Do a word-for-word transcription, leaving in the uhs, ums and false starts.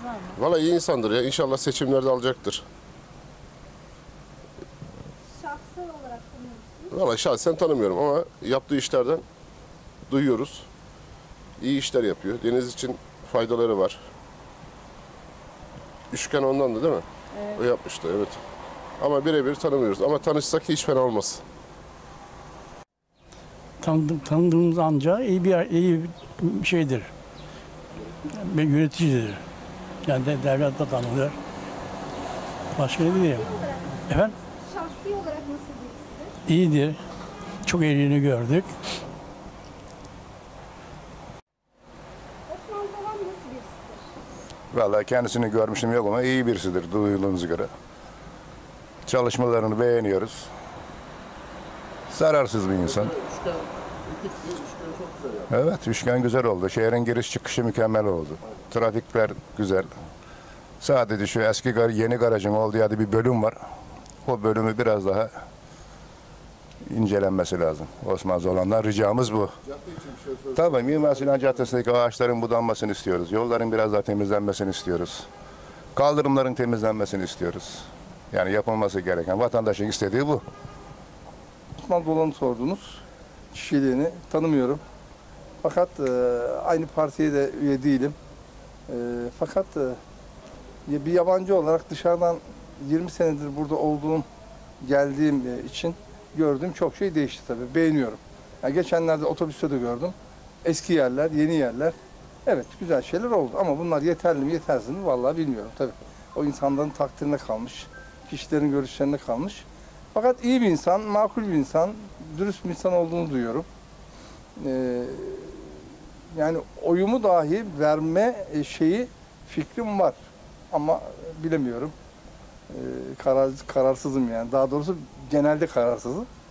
var mı? Valla iyi insandır ya. İnşallah seçimlerde alacaktır. Şahsal olarak tanıyor musunuz? Valla şahsen tanımıyorum ama yaptığı işlerden duyuyoruz. İyi işler yapıyor. Deniz için faydaları var. Üçgen ondandı değil mi? Evet. O yapmıştı, evet. Ama birebir tanımıyoruz. Ama tanışsak hiç fena olmaz. Tanıdığım, tanıdığımız anca iyi bir iyi bir şeydir. Bir yöneticidir. Yani de, devlet de tanınır. Başka ne diyeyim? Efendim? Şahsi olarak nasıl birisidir? İyidir. Çok iyiliğini gördük. Osman Zalan nasıl birisidir? Vallahi kendisini görmüşüm yok ama iyi birisidir duyduğumuza göre. Çalışmalarını beğeniyoruz. Zararsız bir insan. Evet, üçgen güzel oldu. Şehrin giriş çıkışı mükemmel oldu. Trafikler güzel. Sadece şu eski gar yeni garajın olduğu yerde bir bölüm var. O bölümü biraz daha incelenmesi lazım. Osman Zolan'dan ricamız bu. Tabii Mimar Sinan Caddesi'ndeki ağaçların budanmasını istiyoruz. Yolların biraz daha temizlenmesini istiyoruz. Kaldırımların temizlenmesini istiyoruz. Yani yapılması gereken, vatandaşın istediği bu. Osman Zolan'ı sordunuz. Kişiliğini tanımıyorum. Fakat e, aynı partiye de üye değilim. E, fakat e, bir yabancı olarak dışarıdan yirmi senedir burada olduğum, geldiğim e, için gördüğüm çok şey değişti tabii. Beğeniyorum. Yani geçenlerde otobüste de gördüm. Eski yerler, yeni yerler. Evet, güzel şeyler oldu ama bunlar yeterli mi, yetersiz mi vallahi bilmiyorum tabii. O insanların takdirine kalmış, kişilerin görüşlerine kalmış. Fakat iyi bir insan, makul bir insan, dürüst bir insan olduğunu duyuyorum. Ee, yani oyumu dahi verme şeyi, fikrim var ama bilemiyorum. Ee, karar, kararsızım yani. Daha doğrusu genelde kararsızım.